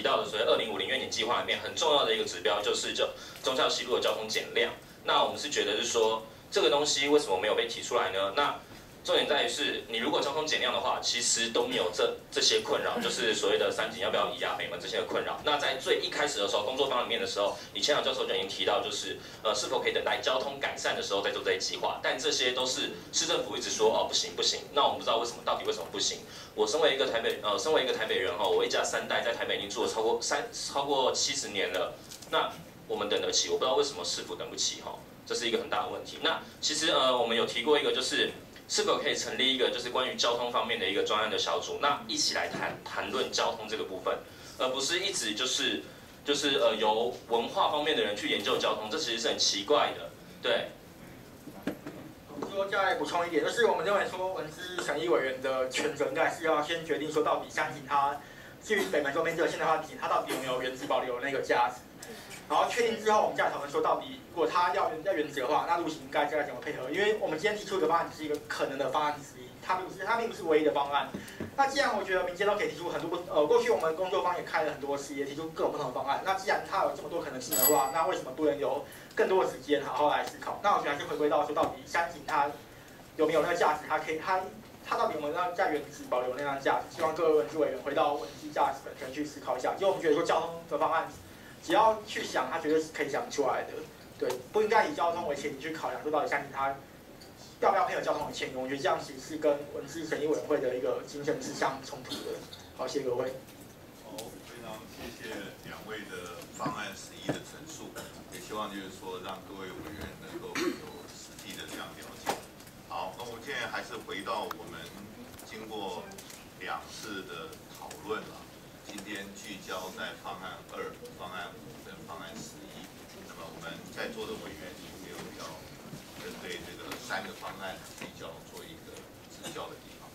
到的，所以2050愿景计划里面很重要的一个指标就是忠孝西路的交通减量。那我们是觉得是说这个东西为什么没有被提出来呢？那重点在于是，你如果交通减量的话，其实都没有这些困扰，就是所谓的三井要不要移啊、北门这些的困扰。那在最一开始的时候，工作坊里面的时候，李千良教授就已经提到，就是是否可以等待交通改善的时候再做这些计划。但这些都是市政府一直说哦不行不行。那我们不知道为什么，到底为什么不行？我身为一个台北人哈，我一家3代在台北已经住了超过70年了。那我们等得起，我不知道为什么市府等不起哈，这是一个很大的问题。那其实我们有提过一个就是。是否可以成立一个就是关于交通方面的一个专案的小组，那一起来谈论交通这个部分，而不是一直就是由文化方面的人去研究交通，这其实是很奇怪的，对。 说再补充一点，就是我们认为说文资审议委员的权责应该是要先决定说到底相信它至于北门周边这个现代化地形，它到底有没有原址保留那个价值。然后确定之后，我们再讨论说到底，如果它要原则的话，那路型该怎么配合？因为我们今天提出的方案只是一个可能的方案之一，它并不是唯一的方案。那既然我觉得民间都可以提出很多过去我们工作坊也开了很多次，也提出各种不同的方案。那既然它有这么多可能性的话，那为什么不能有更多的时间好好来思考？那我觉得还是回归到说，到底山景它有没有那个价值？它到底有没有让在原址保留那样的价值？希望各位文资委员回到文资价值本身去思考一下。就我们觉得说交通的方案。只要去想，它绝对是可以想出来的。对，不应该以交通为前提去考量，说到底相信它要不要配合交通的前提。我觉得这样其实是跟文资审议委员会的一个精神是相冲突的。好，谢谢各位。 好，非常谢谢2位的方案实意的陈述，也希望就是说让各位委员能够有实际的这样了解。好，那我们现在还是回到我们经过2次的讨论了。今天聚焦在方案2、方案5跟方案11。那么我们在座的委员有没有要针对这个3个方案聚焦做一个指教的地方？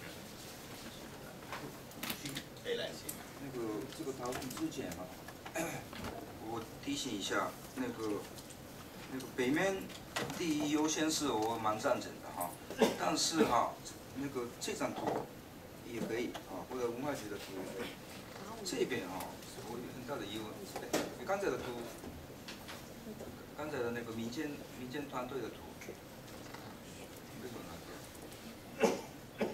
可以来请。 这个讨论之前哈，我提醒一下，那个北面第一优先是我蛮赞成的哈，但是哈，这张图也可以啊，或者文化局的图也可以。这边我有很大的疑问。刚才的图，刚才的那个民间团队的图，为什么拿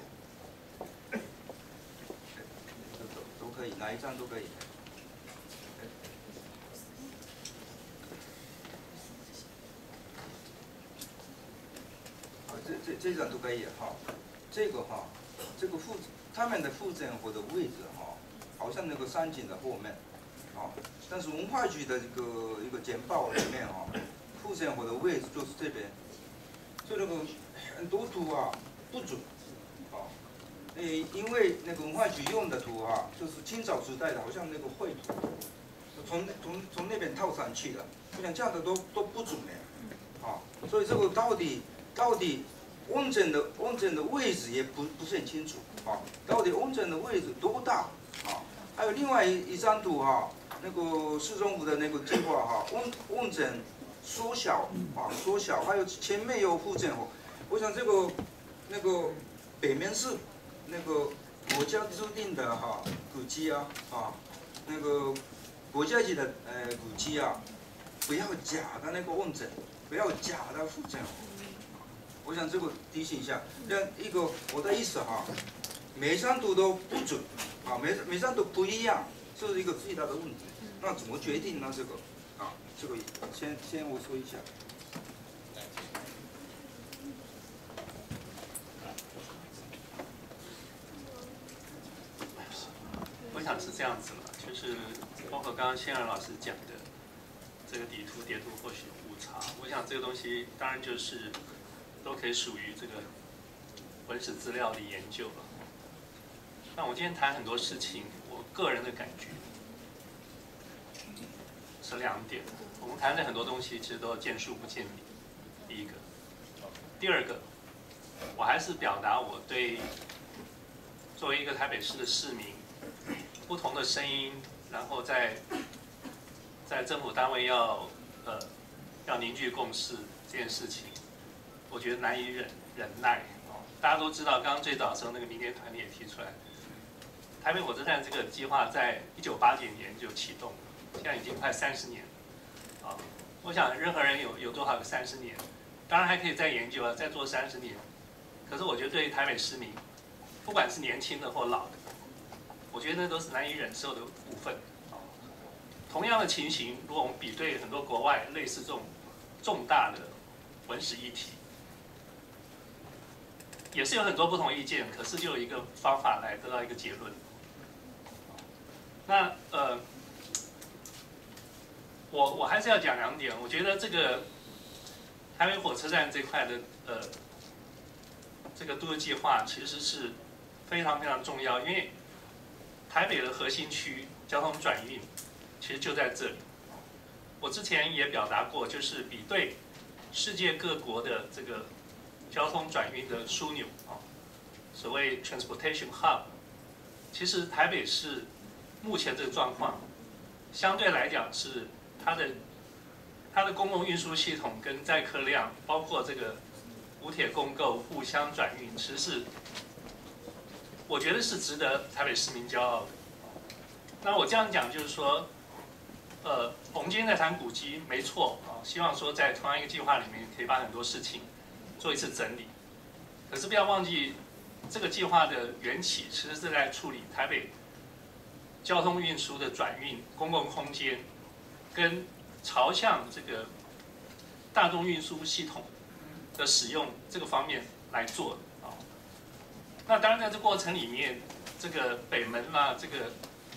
掉？都可以，哪一张都可以。这张都可以哈。这个他们的附赠或者位置哈。好像那个山景的后面，但是文化局的一个简报里面附赠火的位置就是这边，所以那个很多图不准，因为那个文化局用的图就是清朝时代的，好像那个绘图，从那边套上去的，我想这样的都不准的，所以这个到底温诊的位置也不是很清楚，到底温诊的位置多大？还有另外一张图那个市政府的那个计划温诊缩小，还有前面有附赠我想这个北面是那个国家制定的古迹那个国家级的古迹不要假的那个温诊，不要假的附赠。我想这个提醒一下，我的意思每张图都不准。每张都不一样，这是一个最大的问题。那怎么决定呢？这个先我说一下。 我想是这样子了，就是包括刚刚谢然老师讲的，这个底图叠图或许有误差。我想这个东西当然就是都可以属于这个文史资料的研究了。那我今天谈很多事情，我个人的感觉是2点。我们谈的很多东西其实都见树不见林，第一个。第二个，我还是表达我对作为一个台北市的市民，不同的声音，然后在政府单位要凝聚共识这件事情，我觉得难以忍耐。大家都知道，刚刚最早的时候那个民间团体也提出来。 台北火车站这个计划在1989年就启动，现在已经快30年，啊，我想任何人有多少个30年，当然还可以再研究啊，再做30年。可是我觉得对于台北市民，不管是年轻的或老的，我觉得那都是难以忍受的部分。同样的情形，如果我们比对很多国外类似这种重大的文史议题，也是有很多不同意见，可是就有一个方法来得到一个结论。那我还是要讲2点。我觉得这个台北火车站这块的这个都市计划其实是非常非常重要，因为台北的核心区交通转运其实就在这里。我之前也表达过，就是比对世界各国的这个交通转运的枢纽啊，所谓 transportation hub， 其实台北市目前这个状况，相对来讲是它的公共运输系统跟载客量，包括这个五铁共构互相转运，其实是我觉得是值得台北市民骄傲的。那我这样讲就是说，我们今天在谈古迹，没错啊，希望说在同样一个计划里面可以把很多事情做一次整理。可是不要忘记，这个计划的缘起其实是在处理台北交通运输的转运、公共空间跟朝向这个大众运输系统的使用这个方面来做的啊。那当然在这过程里面，这个北门啦，这个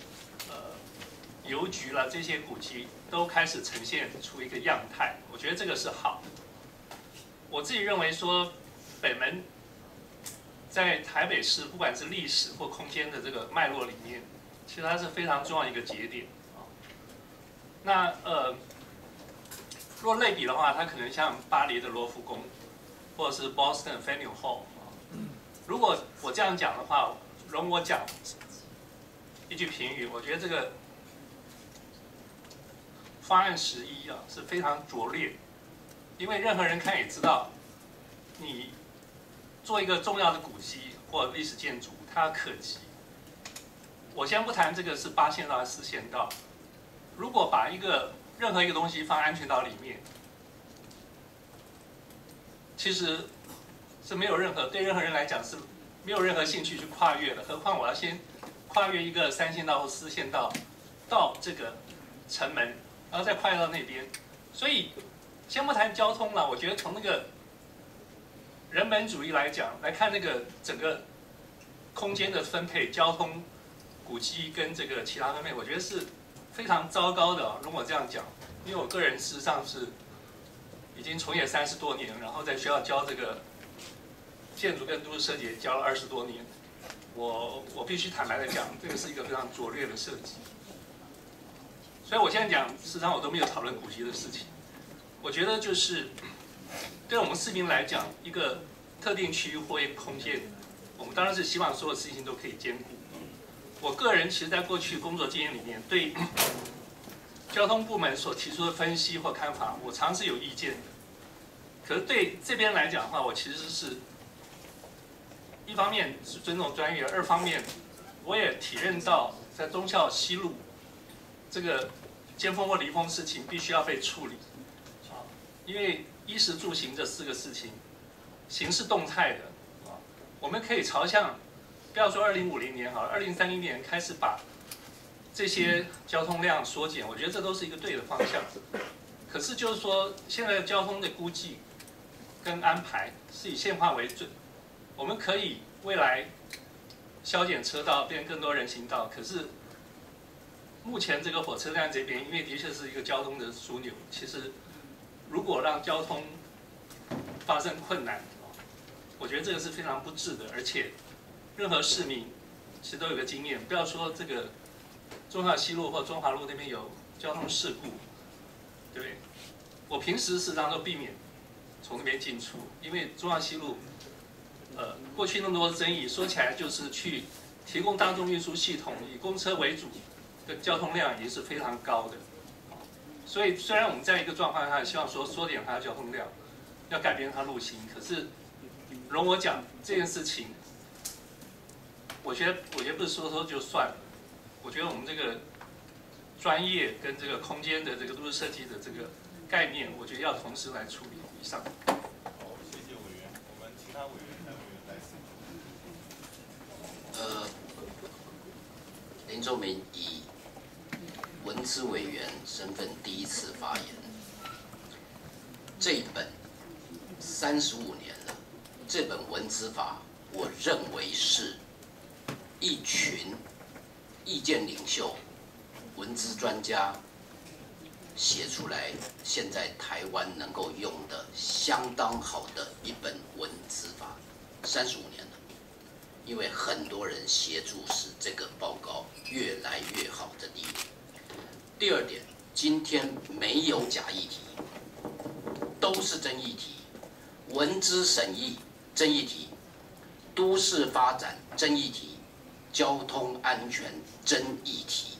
邮局啦，这些古迹都开始呈现出一个样态，我觉得这个是好的。我自己认为说，北门在台北市不管是历史或空间的这个脉络里面，其实它是非常重要一个节点啊。那若类比的话，它可能像巴黎的罗浮宫，或者是 Boston Faneuil Hall 啊。如果我这样讲的话，容我讲一句评语，我觉得这个方案11啊是非常拙劣，因为任何人看也知道，你做一个重要的古迹或历史建筑，它可及。我先不谈这个是8线道还是4线道，如果把任何一个东西放安全岛里面，其实是没有对任何人来讲是没有任何兴趣去跨越的。何况我要先跨越一个3线道或4线道到这个城门，然后再跨越到那边。所以先不谈交通了，我觉得从那个人本主义来讲，来看那个整个空间的分配、交通、古迹跟这个其他方面，我觉得是非常糟糕的。如果这样讲，因为我个人事实上是已经从业30多年，然后在学校教这个建筑跟都市设计教了20多年，我必须坦白的讲，这个是一个非常拙劣的设计。所以我现在讲，事实上我都没有讨论古迹的事情。我觉得就是对我们市民来讲，一个特定区域或一个空间，我们当然是希望所有事情都可以兼顾。我个人其实在过去工作经验里面，对交通部门所提出的分析或看法，我常是有意见的。可是对这边来讲的话，我其实是一方面是尊重专业，2方面我也体认到在忠孝西路这个尖峰或离峰事情必须要被处理，因为衣食住行这4个事情，行是动态的，我们可以朝向，不要说2050年好了，2030年开始把这些交通量缩减，我觉得这都是一个对的方向。可是就是说，现在交通的估计跟安排是以现化为准，我们可以未来削减车道，变更多人行道。可是目前这个火车站这边，因为的确是一个交通的枢纽，其实如果让交通发生困难，我觉得这个是非常不智的，而且任何市民其实都有个经验，不要说这个忠孝西路或中华路那边有交通事故，对不对？我平时事实上都避免从那边进出，因为忠孝西路，过去那么多的争议，说起来就是去提供大众运输系统，以公车为主的交通量已经是非常高的。所以虽然我们在一个状况下希望说缩减它的交通量，要改变它路型，可是容我讲这件事情， 我觉得不是说就算了，我觉得我们这个专业跟这个空间的这个都市设计的这个概念，我觉得要同时来处理以上。 好，谢谢委员。我们其他委员来林宗明以文资委员身份第一次发言。这一本35年了，这本文资法，我认为是一群意见领袖、文资专家写出来，现在台湾能够用的相当好的一本文资法，35年了。因为很多人协助，使这个报告越来越好的地步。第二点，今天没有假议题，都是真议题，文资审议真议题，都市发展真议题，交通安全真议题。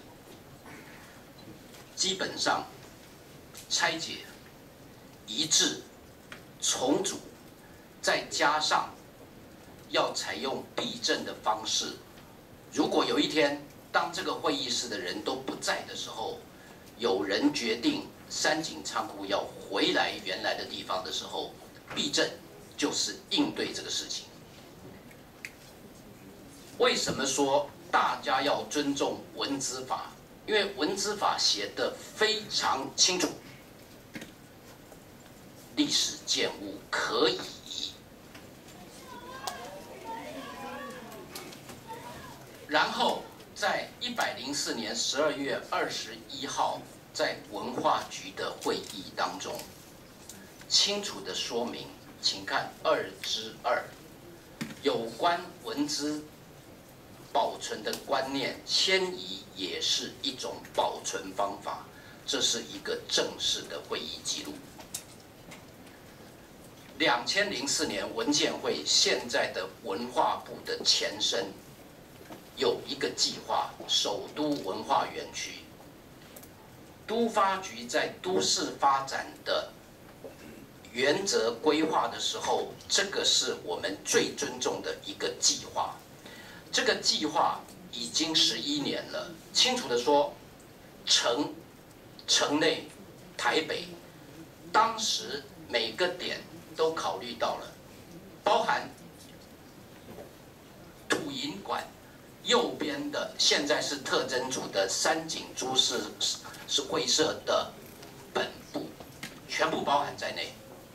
基本上拆解、一致、重组，再加上要采用避震的方式。如果有一天，当这个会议室的人都不在的时候，有人决定三井仓库要回来原来的地方的时候，避震就是应对这个事情。为什么说大家要尊重文资法？因为文资法写得非常清楚，历史建物可以移。然后在104年12月21号，在文化局的会议当中，清楚地说明，请看2之2，有关文资保存的观念，迁移也是一种保存方法，这是一个正式的会议记录。2004年文建会现在的文化部的前身，有一个计划，首都文化园区。都发局在都市发展的原则规划的时候，这个是我们最尊重的一个计划。这个计划已经11年了，清楚的说，城内、台北，当时每个点都考虑到了，包含土银馆右边的现在是特侦组的三井株式会社的本部，全部包含在内。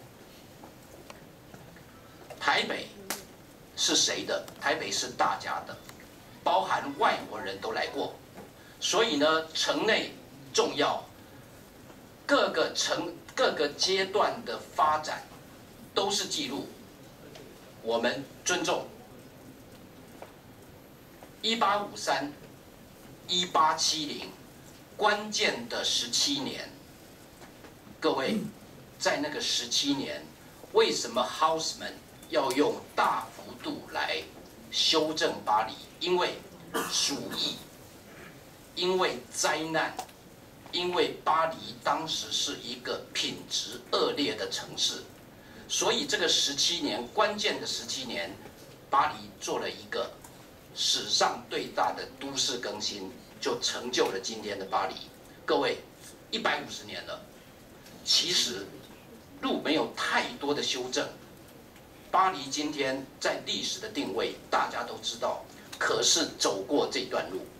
台北是谁的？台北是大家的，包含外国人都来过，所以呢，城内重要，各个阶段的发展都是记录，我们尊重。1853、1870，关键的17年，各位，在那个17年，为什么 Haussmann 要用大幅度来修正巴黎？因为鼠疫，因为灾难，因为巴黎当时是一个品质恶劣的城市，所以这个17年，关键的17年，巴黎做了一个史上最大的都市更新，就成就了今天的巴黎。各位，150年了，其实路没有太多的修正。巴黎今天在历史的定位，大家都知道，可是走过这段路。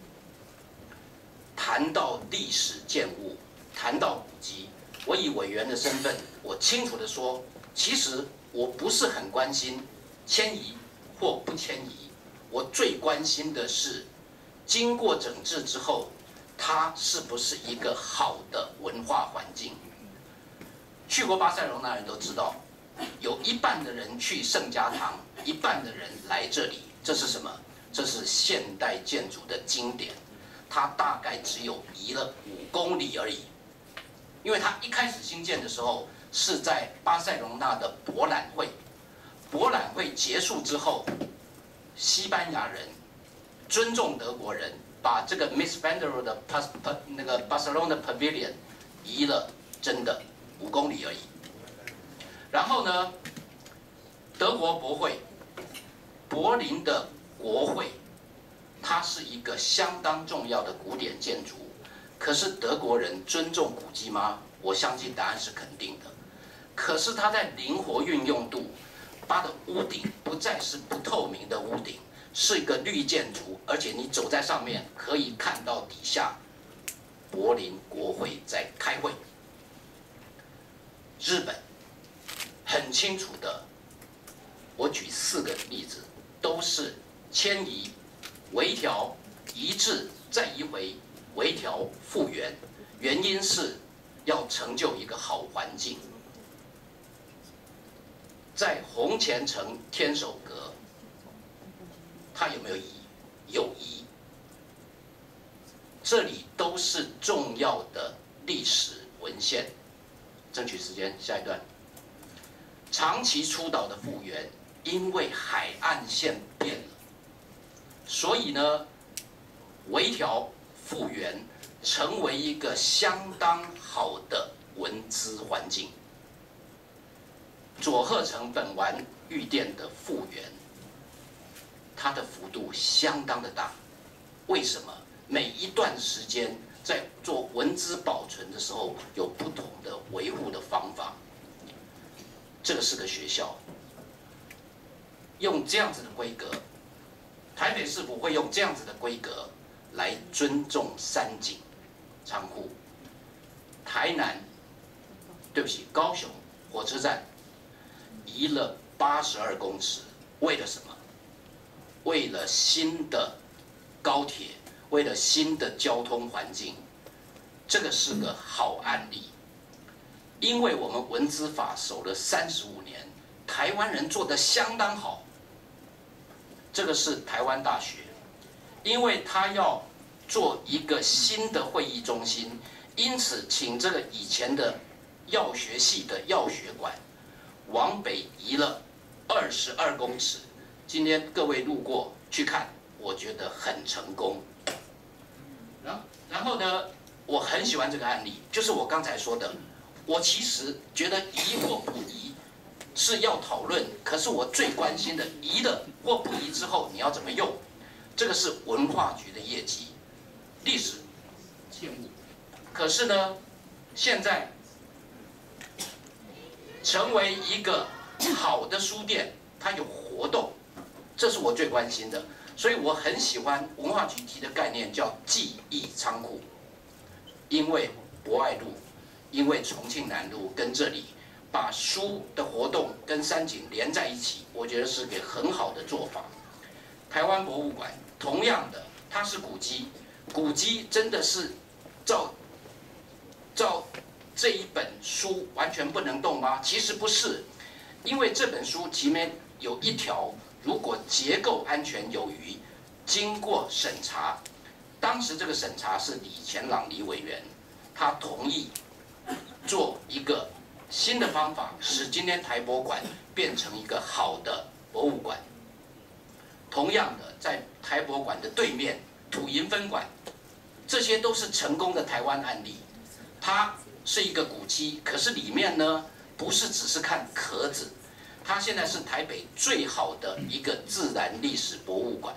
谈到历史建物，谈到古迹，我以委员的身份，我清楚地说，其实我不是很关心迁移或不迁移。我最关心的是，经过整治之后，它是不是一个好的文化环境？去过巴塞隆纳人都知道，有一半的人去圣家堂，一半的人来这里，这是什么？这是现代建筑的经典，它大概只有移了5公里而已，因为它一开始兴建的时候是在巴塞隆纳的博览会，博览会结束之后。西班牙人尊重德国人，把这个 Miss Vandero 的那个 Barcelona Pavilion 移了，真的5公里而已。然后呢，德国国会、柏林的国会它是一个相当重要的古典建筑。可是德国人尊重古迹吗？我相信答案是肯定的。可是它在灵活运用度，它的屋顶不再是不透明的屋顶，是一个绿建筑，而且你走在上面可以看到底下柏林国会在开会。日本很清楚的，我举4个例子，都是迁移、微调、移置、再移回、微调、复原，原因是要成就一个好环境。在红前城天守阁，它有没有移？有移。这里都是重要的历史文献。争取时间，下一段。长期出岛的复原，因为海岸线变了，所以呢，微调复原成为一个相当好的文资环境。佐贺城本丸御殿的复原，它的幅度相当的大。为什么？每一段时间在做文资保存的时候，有不同的维护的方法。这个是个学校，用这样子的规格，台北市府会用这样子的规格来尊重山景仓库。台南，对不起，高雄火车站移了82公尺，为了什么？为了新的高铁，为了新的交通环境。这个是个好案例，因为我们文资法守了35年，台湾人做得相当好。这个是台湾大学，因为他要做一个新的会议中心，因此请这个以前的药学系的药学馆往北移了22公尺。今天各位路过去看，我觉得很成功。然后呢，我很喜欢这个案例，就是我刚才说的，我其实觉得移或不移是要讨论，可是我最关心的移了或不移之后你要怎么用，这个是文化局的业绩，历史建物。可是呢，现在成为一个好的书店，它有活动，这是我最关心的。所以我很喜欢文化局提的概念叫记忆仓库，因为博爱路，因为重庆南路跟这里把书的活动跟山景连在一起，我觉得是个很好的做法。台湾博物馆同样的，它是古迹，古迹真的是照这一本书完全不能动吗？其实不是，因为这本书前面有一条，如果结构安全有虞，经过审查，当时这个审查是李乾朗李委员，他同意做一个新的方法，使今天台博馆变成一个好的博物馆。同样的，在台博馆的对面土银分馆，这些都是成功的台湾案例。它是一个古迹，可是里面呢，不是只是看壳子。它现在是台北最好的一个自然历史博物馆，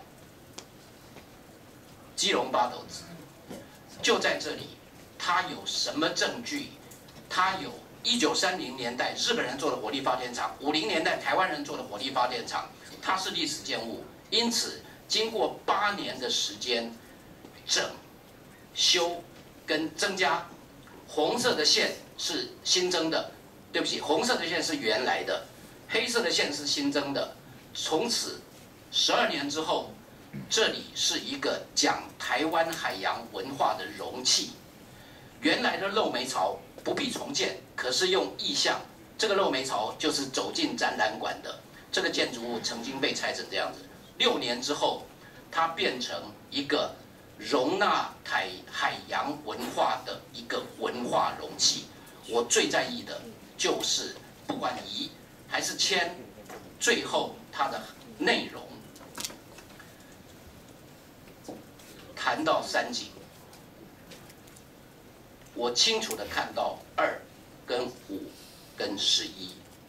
基隆八斗子就在这里。它有什么证据？它有1930年代日本人做的火力发电厂，50年代台湾人做的火力发电厂，它是历史建物。因此，经过8年的时间整、修跟增加，红色的线是新增的，对不起，红色的线是原来的。黑色的线是新增的，从此12年之后，这里是一个讲台湾海洋文化的容器。原来的漏煤槽不必重建，可是用意象，这个漏煤槽就是走进展览馆的。这个建筑物曾经被拆成这样子，6年之后，它变成一个容纳海洋文化的一个文化容器。我最在意的就是不管移还是迁，最后它的内容。谈到山景，我清楚的看到2跟5跟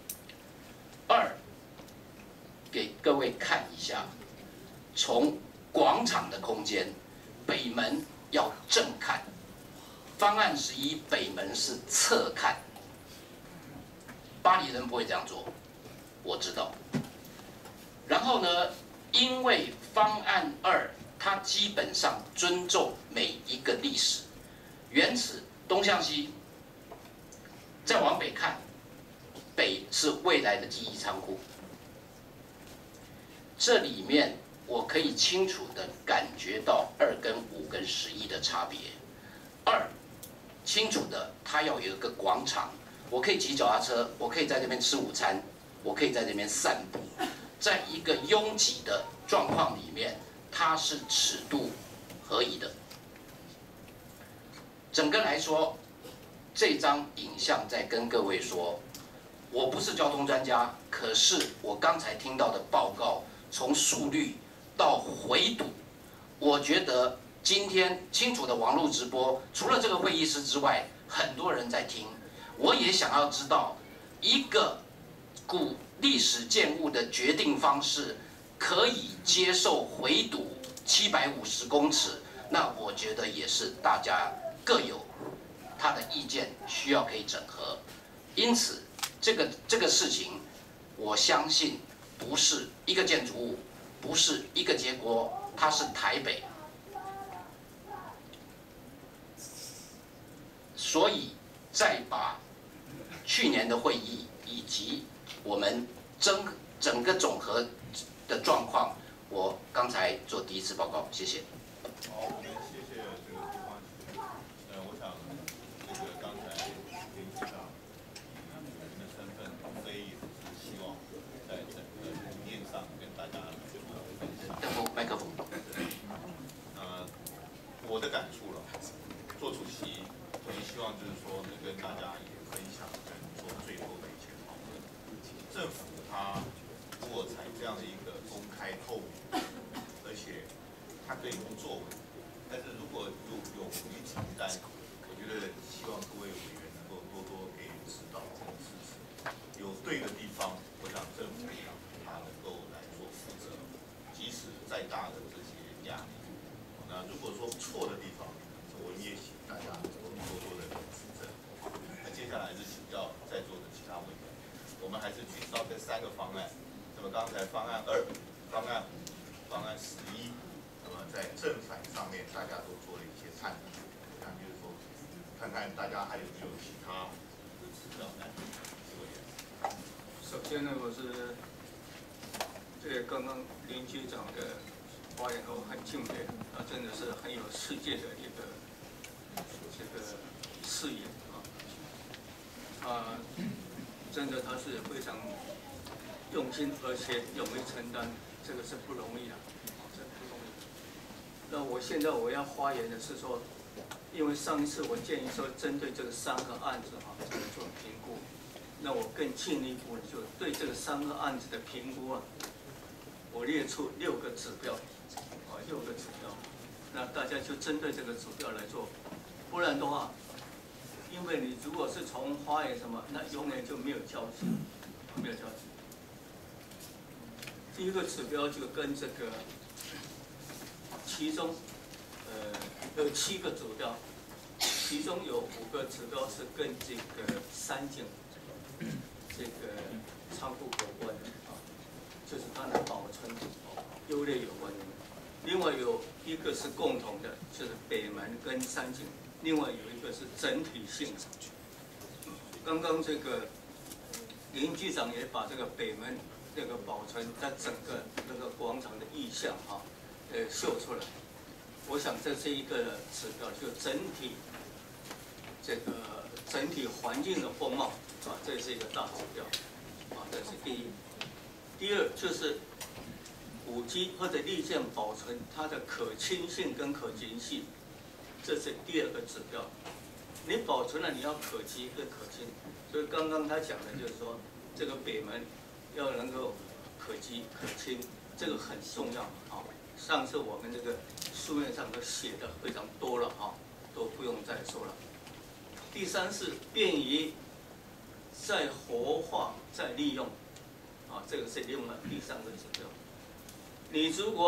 11。2，给各位看一下，从广场的空间，北门要正看。方案11北门是侧看，巴黎人不会这样做，我知道。然后呢，因为方案2它基本上尊重每一个历史，原始东向西，再往北看，北是未来的记忆仓库。这里面我可以清楚地感觉到2跟5跟11的差别。2清楚的，它要有一个广场，我可以骑脚踏车，我可以在这边吃午餐，我可以在这边散步，在一个拥挤的状况里面，它是尺度合宜的。整个来说，这张影像在跟各位说，我不是交通专家，可是我刚才听到的报告，从速率到回堵，我觉得今天清楚的网络直播，除了这个会议室之外，很多人在听。我也想要知道，一个古历史建物的决定方式可以接受回堵750公尺，那我觉得也是大家各有他的意见，需要可以整合。因此，这个事情，我相信不是一个建筑物，不是一个结果，它是台北。所以，再把去年的会议以及我们整个总和的状况，我刚才做第一次报告，谢谢。 好，我们谢谢这个胡方局。我想这个刚才林局长以你的身份，无非也是希望在整个理念上跟大家做分享。 麦克风。 我的感触了，做主席。我也希望就是说能跟大家也分享，跟做最后的一些讨论。政府它如果采这样的一个公开透明，而且它可以不作为，但是如果有于承担，我觉得希望各位委员能够多多给予指导跟支持。有对的地方，我想政府它能够来做负责，即使再大的这些压力。那如果说错的地方，我们也请大家多多的指正。那接下来是请教在座的其他委员，我们还是聚焦这3个方案。那么刚才方案2、方案5、方案11，那么在正反上面大家都做了一些参与。我想就是说，看看大家还有没有其他的指教呢？ 首先呢，我是对刚刚林局长的发言我很敬佩，他真的是很有世界的一个这个视野啊，真的他是非常用心，而且勇于承担，这个是不容易的，这不容易。那我要发言的是说，因为上一次我建议说针对这个3个案子这个做评估，那我更进一步就对这个3个案子的评估我列出6个指标，6个指标，那大家就针对这个指标来做，不然的话，因为你如果是从花园什么，那永远就没有交集，没有交集。第一个指标就跟这个，其中有7个指标，其中有5个指标是跟这个3景这个仓库有关的就是它的保存优劣有关的。另外有一个是共同的，就是北门跟3景。另外有一个是整体性。刚刚这个林局长也把这个北门这个保存在整个那个广场的意象秀出来。我想这是一个指标，就整体环境的风貌这是一个大指标这是第一。第二就是古迹或者历建保存它的可亲性跟可及性，这是第2个指标。你保存了，你要可及跟可亲。所以刚刚他讲的就是说，这个北门要能够可及可亲，这个很重要上次我们这个书面上都写的非常多了都不用再说了。第3是便于再活化再利用这个是另外第3个指标。你如果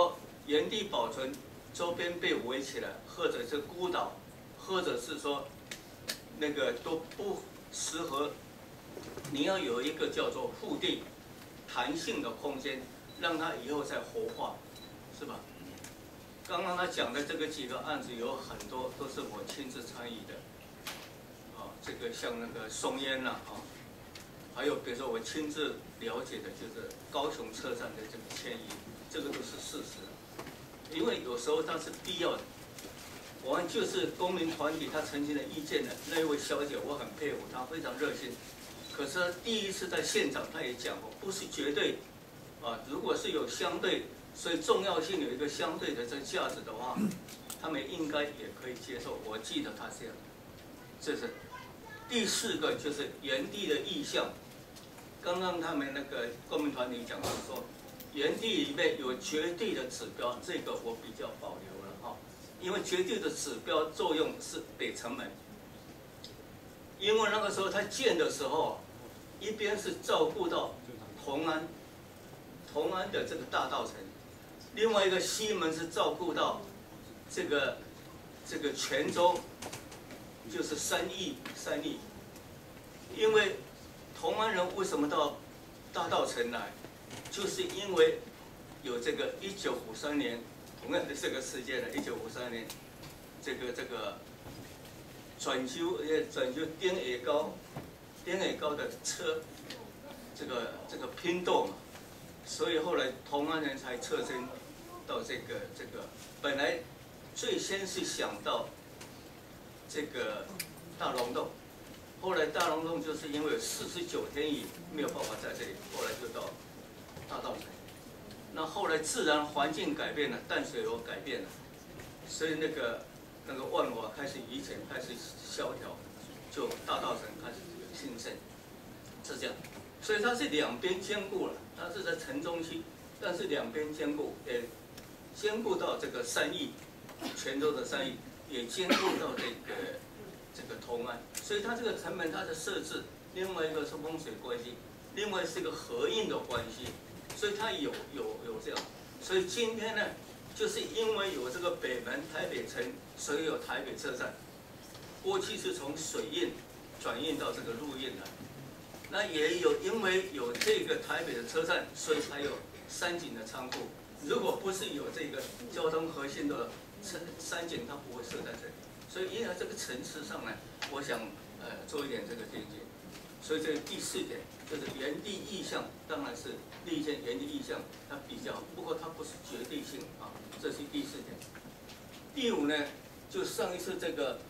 原地保存，周边被围起来，或者是孤岛，或者是说那个都不适合。你要有一个叫做腹地、弹性的空间，让它以后再活化，是吧？刚刚他讲的这个几个案子有很多都是我亲自参与的，这个像那个松烟呐，还有比如说我亲自了解的就是高雄车站的这个迁移，这个都是事实。因为有时候它是必要的。我们就是公民团体他曾经的意见的那一位小姐，我很佩服她，非常热心。可是她第一次在现场，她也讲过，不是绝对，如果是有相对，所以重要性有一个相对的这个价值的话，他们应该也可以接受。我记得她这样。这是第四个，就是原地的意向。刚刚他们那个公民团体讲到说，原地里面有绝对的指标，这个我比较保留了哈，因为绝对的指标作用是北城门，因为那个时候他建的时候，一边是照顾到同安的这个大稻埕，另外一个西门是照顾到这个泉州，就是三义，因为同安人为什么到大稻埕来？就是因为有这个1953年同样的这个事件呢，1953年这个转修丁野高的车，这个拼斗嘛，所以后来同安人才撤身到这个本来最先是想到这个大龙洞，后来大龙洞就是因为有49天雨没有办法在这里，后来就到大稻埕。那后来自然环境改变了，淡水河改变了，所以那个万华开始以前开始萧条，就大稻埕开始兴盛，是这样。所以它是两边兼顾了，它是在城中区，但是两边兼顾，也兼顾到这个三义，泉州的三义，也兼顾到这个同安。所以它这个城门它的设置，另外一个是风水关系，另外是一个合应的关系。所以它有这样，所以今天呢，就是因为有这个北门台北城，所以有台北车站。过去是从水运转运到这个陆运来，那也有因为有这个台北的车站，所以才有三井的仓库。如果不是有这个交通核心的三井，它不会设在这里。所以因为这个层次上呢，我想做一点这个见解。所以这第四点就是原地意向，当然是立宪原地意向，它比较，不过它不是绝对性啊，这是第四点。第五呢，就上一次这个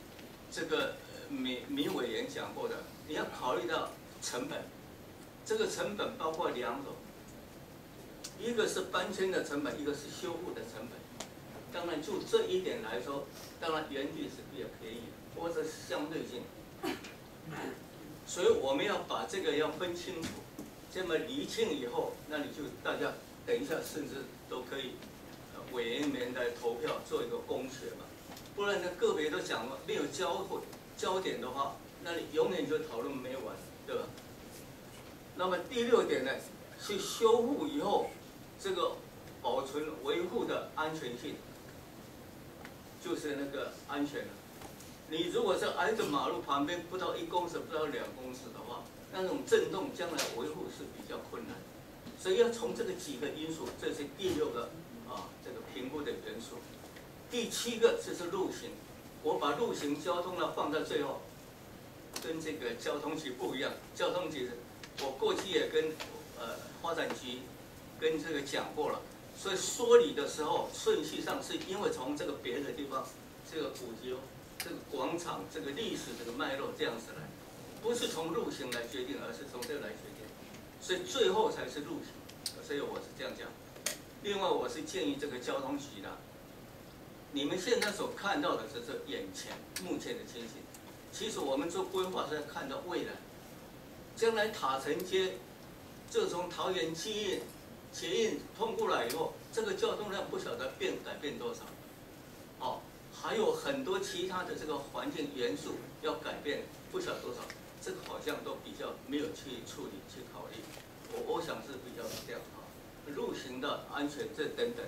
米委员讲过的，你要考虑到成本，这个成本包括两种，一个是搬迁的成本，一个是修复的成本。当然就这一点来说，当然原地是比较便宜，不过这是相对性。所以我们要把这个要分清楚，这么厘清以后，那你就大家等一下甚至都可以，委员们来投票做一个公决嘛，不然呢个别都讲了没有焦点的话，那你永远就讨论没完，对吧？那么第六点呢，是修复以后这个保存维护的安全性，就是那个安全了。你如果是挨着马路旁边不到1公尺、不到2公尺的话，那种震动将来维护是比较困难，所以要从这个几个因素，这是第6个这个评估的元素。第7个就是路型，我把路型交通呢放在最后，跟这个交通局不一样。交通局我过去也跟发展局跟这个讲过了，所以说理的时候顺序上是因为从这个别的地方，这个古迹。这个广场、这个历史、这个脉络这样子来，不是从路型来决定，而是从这个来决定，所以最后才是路型。所以我是这样讲。另外，我是建议这个交通局的，你们现在所看到的只是眼前目前的情形，其实我们做规划是在看到未来，将来塔城街，就从桃园捷运通过来以后，这个交通量不晓得改变多少，还有很多其他的这个环境元素要改变，不晓得多少，这个好像都比较没有去处理、去考虑。我想是比较这样路型的安全这等等，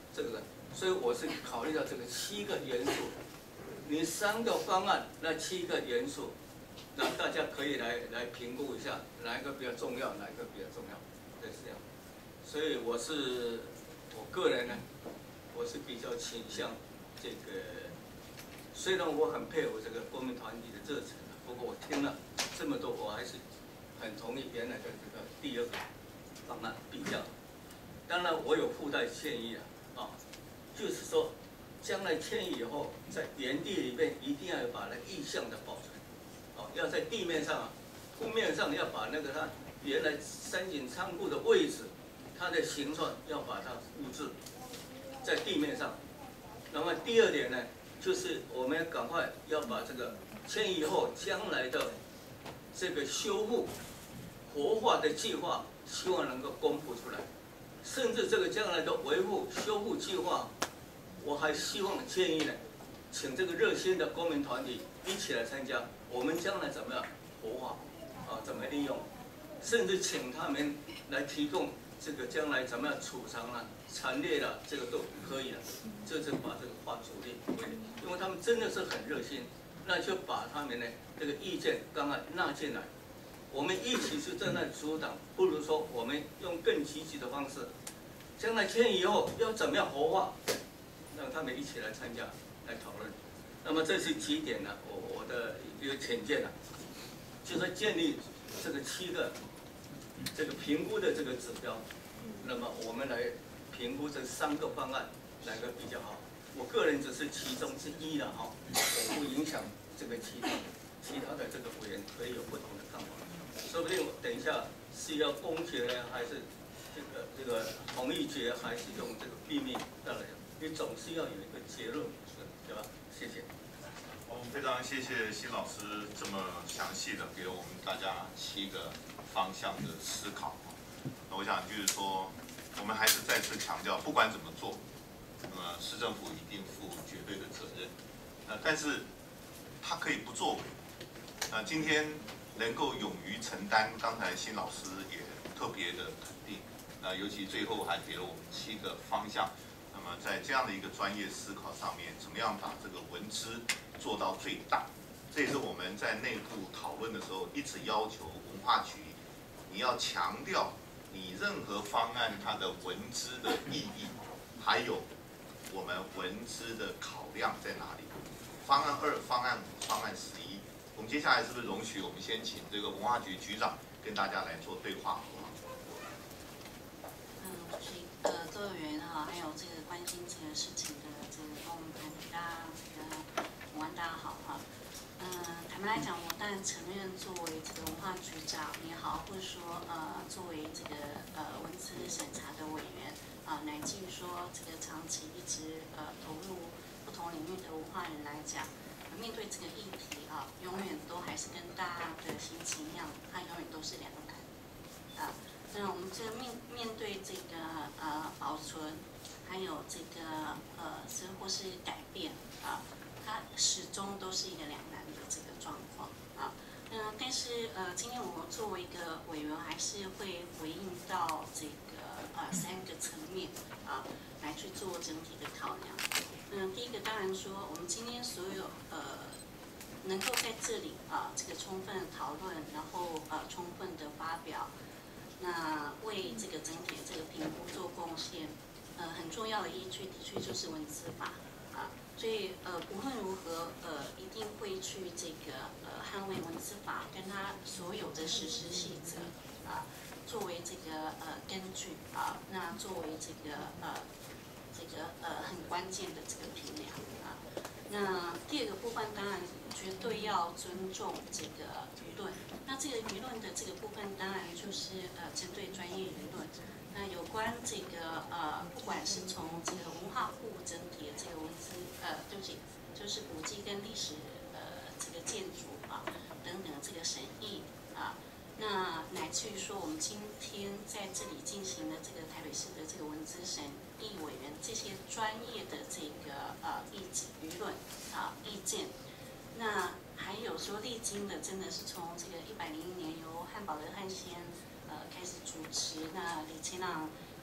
这个，所以我是考虑到这个7个元素，你3个方案，那7个元素，那大家可以来评估一下，哪一个比较重要，哪一个比较重要，对，是这样。所以我个人呢，我是比较倾向这个，虽然我很佩服这个公民团体的热忱，不过我听了这么多，我还是很同意原来的这个第2个方案比较。当然，我有附带建议啊，就是说，将来迁移以后，在原地里面一定要把那意象的保存，要在地面上铺面上要把那个它原来山景仓库的位置，它的形状要把它复制在地面上。那么第2点呢，就是我们赶快要把这个迁移以后将来的这个修复、活化的计划，希望能够公布出来。甚至这个将来的维护修复计划，我还希望建议呢，请这个热心的公民团体一起来参加。我们将来怎么样活化怎么利用，甚至请他们来提供这个将来怎么样储藏残列这个都可以了。这是把这个话主力，因为他们真的是很热心，那就把他们呢这个意见刚刚纳进来。我们一起是在那阻挡，不如说我们用更积极的方式，将来迁移以后要怎么样活化，让他们一起来参加来讨论。那么这是几点呢？我的一个浅见就是建立这个7个这个评估的这个指标，那么我们来评估这3个方案哪个比较好。我个人只是其中之一了我不影响这个其他的这个委员可以有不同的看法。说不定我等一下是要公决呢，还是这个同意决，还是用这个秘密再来？你总是要有一个结论，对吧？谢谢。 我们非常谢谢辛老师这么详细的给了我们大家7个方向的思考。那我想就是说，我们还是再次强调，不管怎么做，那么市政府一定负绝对的责任。但是他可以不作为。今天能够勇于承担，刚才辛老师也特别的肯定。尤其最后还给了我们7个方向。那么在这样的一个专业思考上面，怎么样把这个文资做到最大？这也是我们在内部讨论的时候一直要求文化局，你要强调你任何方案它的文资的意义，还有我们文资的考量在哪里？方案2、方案5、方案11。我们接下来是不是容许我们先请这个文化局局长跟大家来做对话？ 各位委员还有这个关心这个事情的这个公民团体，大家午安，大家好坦白来讲，我当然承认作为这个文化局长也好，或者说作为这个文资审查的委员乃至于说这个长期一直投入不同领域的文化人来讲。面对这个议题永远都还是跟大家的心情一样，它永远都是两难那我们这个面对这个保存，还有这个或是改变它始终都是一个两难的这个状况但是今天我作为一个委员，还是会回应到这个3个层面来去做整体的考量。第一个当然说，我们今天所有能够在这里这个充分讨论，然后充分的发表，那为这个整体的这个评估做贡献，很重要的依据的确就是文资法所以无论如何一定会去这个捍卫文资法跟它所有的实施细则作为这个根据那作为这个很关键的这个评量那第2个部分当然绝对要尊重这个舆论。那这个舆论的这个部分当然就是针对专业舆论。那有关这个不管是从这个文化部整体的这个文资对不起，就是古迹跟历史这个建筑等等的这个审议那乃至于说我们今天在这里进行的这个台北市的这个文资审议委员这些专业的这个舆论意见，那还有说历经的真的是从这个101年由汉堡的汉先开始主持，那李乾朗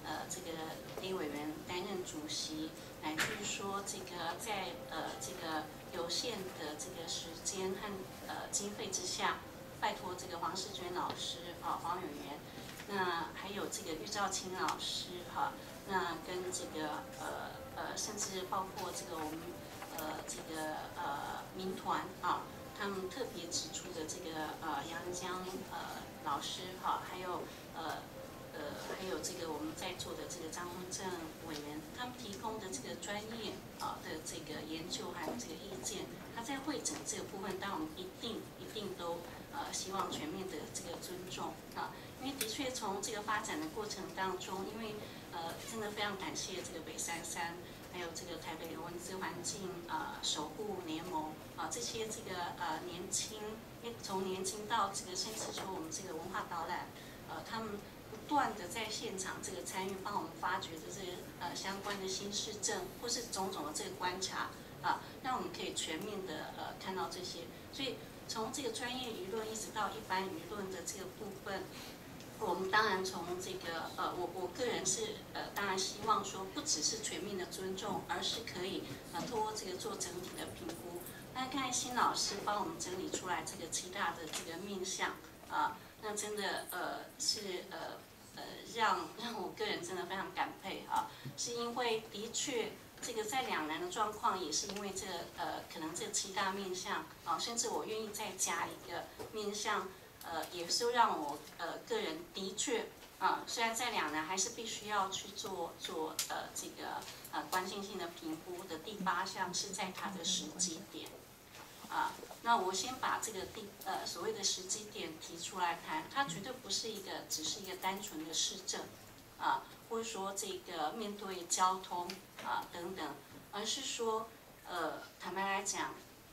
这个李委员担任主席，乃至于说这个在这个有限的这个时间和经费之下，拜托这个黄世娟老师黄委员，那还有这个玉兆清老师那跟这个甚至包括这个我们这个民团他们特别指出的这个杨江老师还有还有这个我们在座的这个张宏正委员，他们提供的这个专业的这个研究还有这个意见，他在会诊这个部分，当然我们一定都希望全面的这个尊重因为的确从这个发展的过程当中，因为真的非常感谢这个北33，还有这个台北文资环境守护联盟这些这个年轻，从年轻到这个甚至说我们这个文化导览他们不断的在现场这个参与，帮我们发掘的这个相关的新市政或是种种的这个观察让我们可以全面的看到这些。所以从这个专业舆论一直到一般舆论的这个部分，我们当然从这个我个人是当然希望说不只是全面的尊重，而是可以透过这个做整体的评估。那刚才辛老师帮我们整理出来这个7大的这个面向那真的是让我个人真的非常感佩是因为的确这个在两难的状况，也是因为这可能这7大面向甚至我愿意再加一个面向也是让我个人的确虽然在两难，还是必须要去做这个关键性的评估的第8项是在它的时机点那我先把这个所谓的时机点提出来谈，它绝对不是只是一个单纯的市政或者说这个面对交通等等，而是说坦白来讲，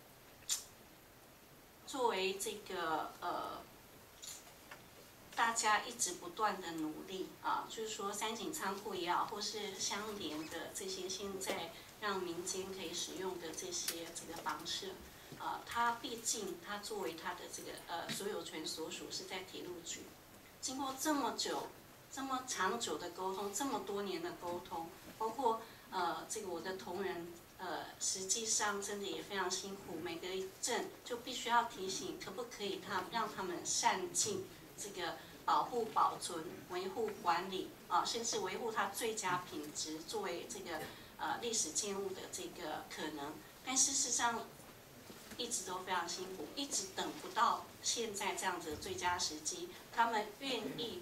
作为这个大家一直不断的努力就是说三井仓库也好，或是相连的这些现在让民间可以使用的这些这个房舍它毕竟它作为它的这个所有权所属是在铁路局，经过这么长久的沟通，这么多年的沟通，包括这个我的同仁实际上真的也非常辛苦，每隔一阵就必须要提醒，可不可以让他们善尽这个保护、保存、维护、管理甚至维护它最佳品质，作为这个历史建物的这个可能。但事实上一直都非常辛苦，一直等不到现在这样子的最佳时机。他们愿意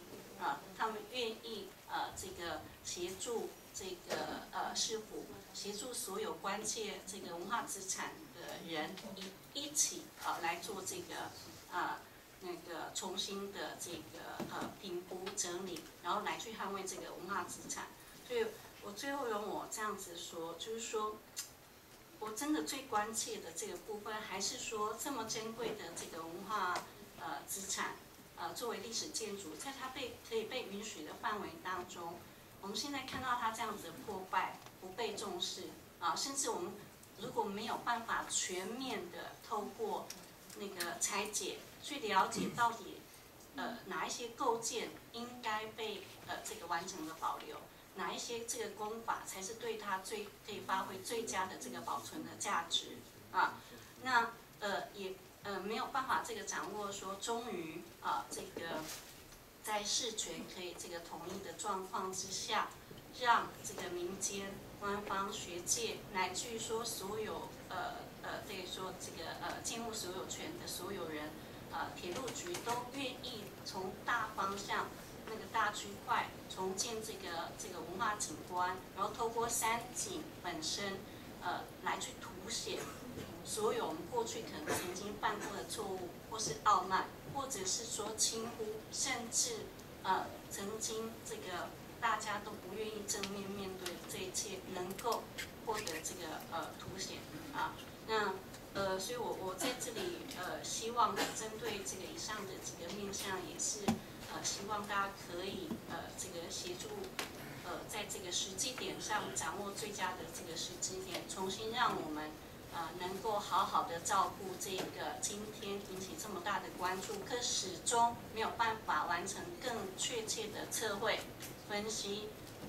这个协助这个市府，协助所有关切这个文化资产的人一起来做这个那个重新的这个评估整理，然后来去捍卫这个文化资产。所以我最后容我这样子说，就是说我真的最关切的这个部分，还是说这么珍贵的这个文化资产作为历史建筑，在它可以被允许的范围当中，我们现在看到它这样子的破败，不被重视甚至我们如果没有办法全面的透过那个拆解去了解到底哪一些构件应该被这个完整的保留，哪一些这个工法才是对它可以发挥最佳的这个保存的价值那也没有办法这个掌握说，终于这个在事权可以这个统一的状况之下，让这个民间、官方、学界乃至于说所有等于说这个建物所有权的所有人，铁路局都愿意从大方向那个大区块重建这个文化景观，然后透过山景本身来去凸显所有我们过去可能曾经犯过的错误，或是傲慢，或者是说轻忽，甚至曾经这个大家都不愿意正面面对这一切，能够获得这个凸显那所以我在这里希望针对这个以上的几个面向，也是希望大家可以这个协助在这个时机点上掌握最佳的这个时机点，重新让我们能够好好的照顾这个今天引起这么大的关注，可始终没有办法完成更确切的测绘、分析、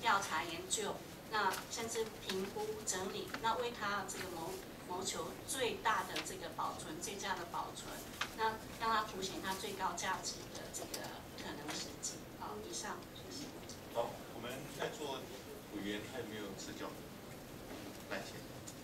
调查研究，那甚至评估整理，那为它这个谋求最大的这个保存、最佳的保存，那让它凸显它最高价值的这个可能实际。好，以上谢谢。 好，我们在座委员还有没有指教？来，请。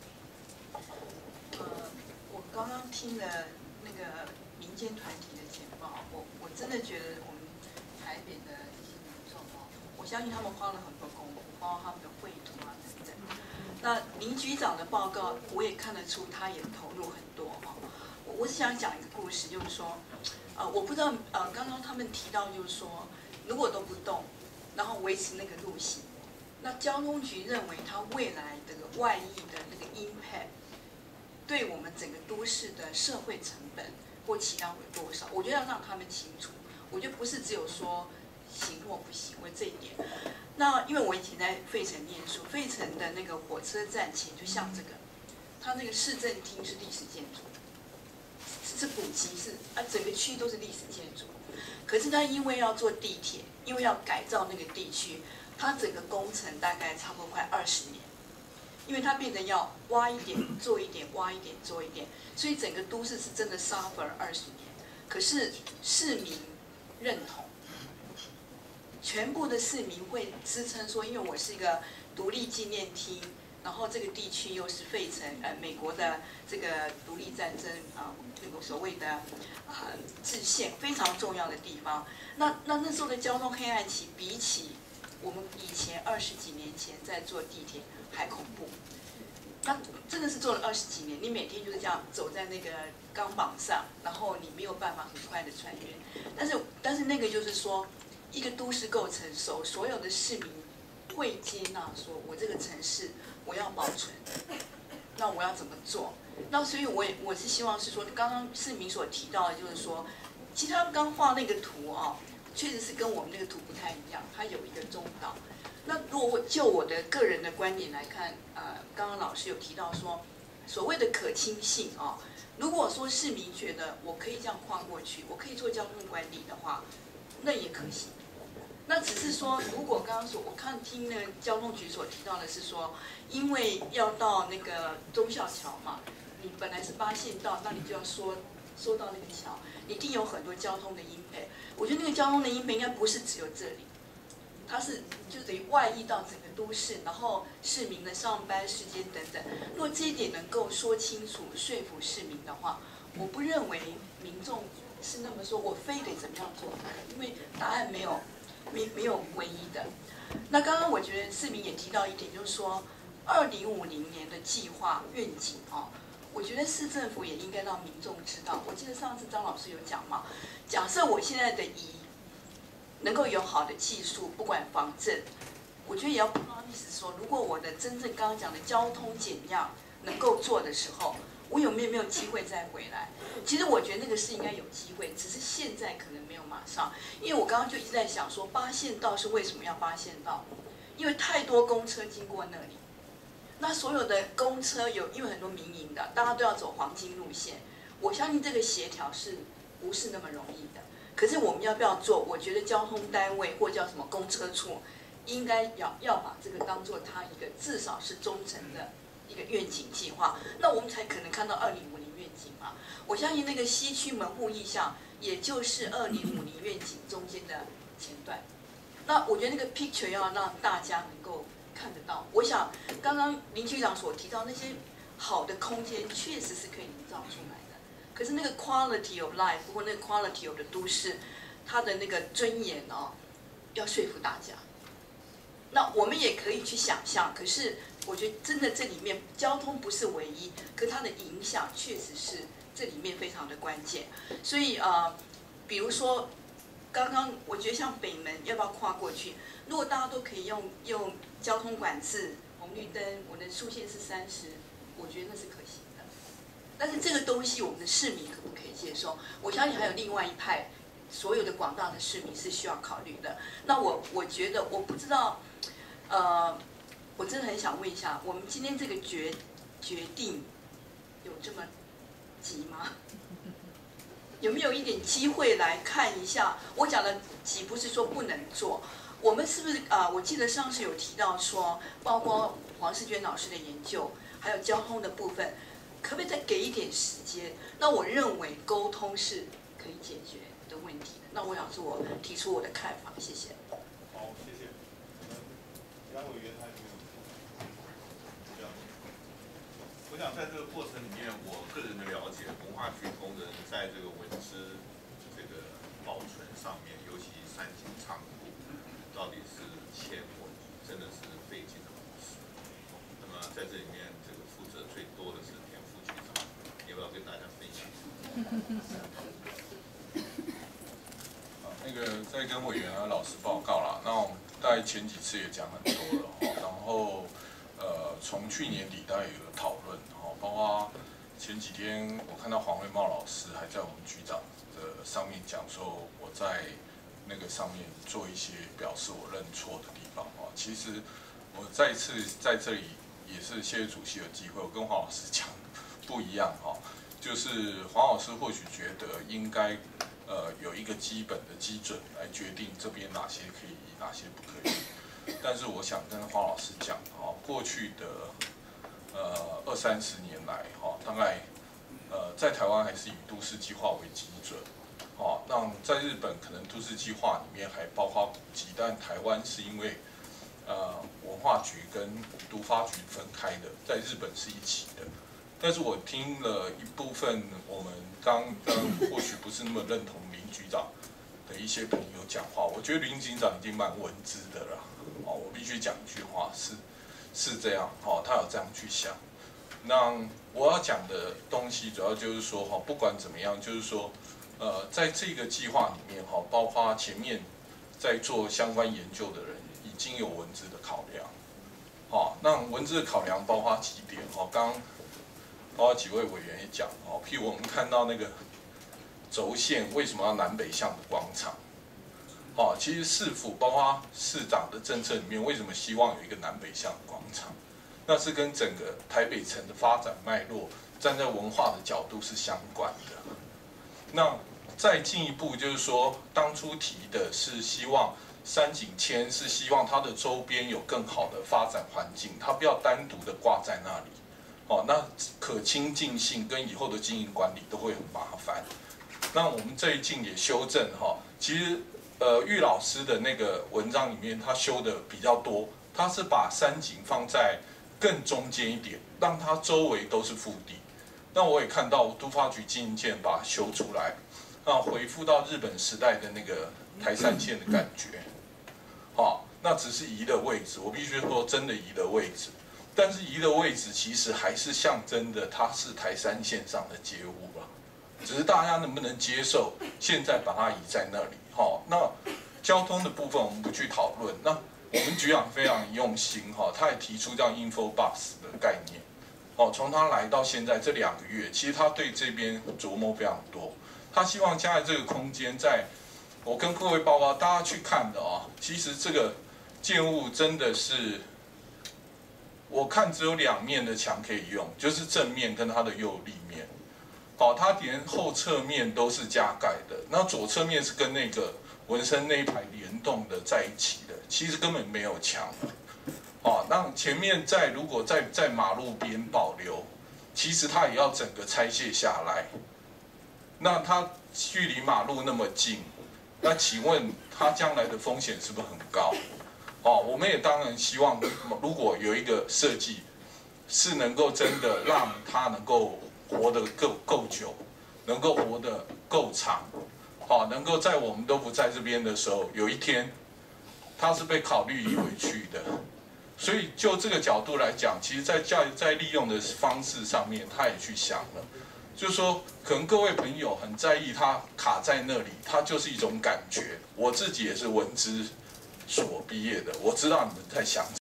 我刚刚听了那个民间团体的简报，我真的觉得我们台北的一些民众我相信他们花了很多功夫，包括他们的绘图啊等等。那林局长的报告，我也看得出他也投入很多我是想讲一个故事，就是说，我不知道刚刚他们提到就是说，如果都不动，然后维持那个路型，那交通局认为它未来这个外溢的那个 impact。对我们整个都市的社会成本或其他有多少？我觉得要让他们清楚。我觉得不是只有说行或不行为这一点。那因为我以前在费城念书，费城的那个火车站前就像这个，它那个市政厅是历史建筑，是古迹，整个区都是历史建筑。可是它因为要做地铁，因为要改造那个地区，它整个工程大概差不多快20年。因为它变成要挖一点做一点，挖一点做一点，所以整个都市是真的 suffer 20年。可是市民认同，全部的市民会支撑说，因为我是一个独立纪念厅，然后这个地区又是费城美国的这个独立战争那个所谓的制宪非常重要的地方。那时候的交通黑暗期，比起我们以前20几年前在坐地铁还恐怖。那真的是坐了20几年，你每天就是这样走在那个钢板上，然后你没有办法很快的穿越。但是那个就是说，一个都市够成熟，所有的市民会接纳说，我这个城市我要保存，那我要怎么做？那所以我是希望是说，刚刚市民所提到的，就是说，其实他们刚画那个图确实是跟我们那个图不太一样，它有一个中岛。那如果就我的个人的观点来看，刚刚老师有提到说，所谓的可亲性如果说市民觉得我可以这样跨过去，我可以做交通管理的话，那也可行。那只是说，如果刚刚说，我听那个交通局所提到的是说，因为要到那个忠孝桥嘛，你本来是8线道，那你就要缩到那个桥，一定有很多交通的音配。我觉得那个交通的音配应该不是只有这里。它是就等于外溢到整个都市，然后市民的上班时间等等。如果这一点能够说清楚、说服市民的话，我不认为民众是那么说我非得怎么样做，因为答案没有唯一的。那刚刚我觉得市民也提到一点，就是说2050年的计划愿景我觉得市政府也应该让民众知道。我记得上次张老师有讲嘛，假设我现在的能够有好的技术，不管防震，我觉得也要 promise 说，如果我的真正刚刚讲的交通减量能够做的时候，我有没有机会再回来？其实我觉得那个是应该有机会，只是现在可能没有马上。因为我刚刚就一直在想说，8线道是为什么要8线道？因为太多公车经过那里，那所有的公车因为很多民营的，大家都要走黄金路线，我相信这个协调是不是那么容易的？可是我们要不要做？我觉得交通单位或叫什么公车处，应该要把这个当做它一个至少是忠诚的一个愿景计划，那我们才可能看到2050愿景嘛。我相信那个西区门户意向，也就是2050愿景中间的前段。那我觉得那个 picture 要让大家能够看得到。我想刚刚林局长所提到那些好的空间，确实是可以营造出来的。可是那个 quality of life 或那个 quality of 的都市，它的那个尊严要说服大家。那我们也可以去想象，可是我觉得真的这里面交通不是唯一，可它的影响确实是这里面非常的关键。所以比如说刚刚我觉得像北门要不要跨过去？如果大家都可以用交通管制、红绿灯，我的速限是30，我觉得那是可行的。但是这个东西我们的市民可不可以接受？我相信还有另外一派，所有的广大的市民是需要考虑的。那我觉得我不知道，我真的很想问一下，我们今天这个决定有这么急吗？有没有一点机会来看一下？我讲的急不是说不能做， 我们是不是我记得上次有提到说，包括黄世娟老师的研究，还有交通的部分，可不可以再给一点时间？那我认为沟通是可以解决的问题的。那我想说，我提出我的看法，谢谢。 好，谢谢。杨委员还有没有？我想在这个过程里面，我个人的了解，文化局同仁在这个文资这个保存上面，尤其三井仓库，到底是签或真的是费尽了苦思。那么在这里面，这个负责最多的是田副局长，要不要跟大家分享？ 那个再跟委员老师报告啦。那我们大概前几次也讲很多了然后从去年底大概有个讨论包括前几天我看到黄惠茂老师还在我们局长的上面讲说，我在那个上面做一些表示我认错的地方其实我再次在这里也是谢谢主席有机会，我跟黄老师讲不一样就是黄老师或许觉得应该有一个基本的基准来决定这边哪些可以，哪些不可以。但是我想跟黄老师讲过去的20-30年来大概在台湾还是以都市计划为基准那在日本可能都市计划里面还包括古迹，但台湾是因为文化局跟都发局分开的，在日本是一起的。但是我听了一部分我们刚或许不是那么认同林局长的一些朋友讲话，我觉得林局长已经蛮文资的了我必须讲一句话，是这样他有这样去想。那我要讲的东西主要就是说不管怎么样，就是说在这个计划里面包括前面在做相关研究的人已经有文资的考量那文资的考量包括几点刚包括几位委员也讲譬如我们看到那个轴线为什么要南北向的广场其实市府包括市长的政策里面为什么希望有一个南北向的广场，那是跟整个台北城的发展脉络站在文化的角度是相关的。那再进一步就是说，当初提的是希望山景签是希望它的周边有更好的发展环境，它不要单独的挂在那里那可亲近性跟以后的经营管理都会很麻烦。那我们这一进也修正其实玉老师的那个文章里面他修的比较多，他是把山景放在更中间一点，让它周围都是腹地。那我也看到都发局经营件把它修出来，回复到日本时代的那个台三线的感觉那只是移的位置，我必须说真的移的位置，但是移的位置其实还是象征的它是台三线上的街屋吧，只是大家能不能接受现在把它移在那里那交通的部分我们不去讨论，那我们局长非常用心他也提出这样 infobus 的概念从他来到现在这2个月，其实他对这边琢磨非常多，他希望将来这个空间我跟各位报告大家去看的其实这个建物真的是我看只有2面的墙可以用，就是正面跟它的右立面它连后侧面都是加盖的，那左侧面是跟那个文生那一排联动的在一起的，其实根本没有墙那前面如果在马路边保留，其实它也要整个拆卸下来，那它距离马路那么近，那请问它将来的风险是不是很高我们也当然希望如果有一个设计是能够真的让它能够活得够久，能够活得够长能够在我们都不在这边的时候，有一天它是被考虑移回去的。所以就这个角度来讲，其实在利用的方式上面，他也去想了，就是说可能各位朋友很在意它卡在那里，它就是一种感觉。我自己也是文资所毕业的，我知道你们在想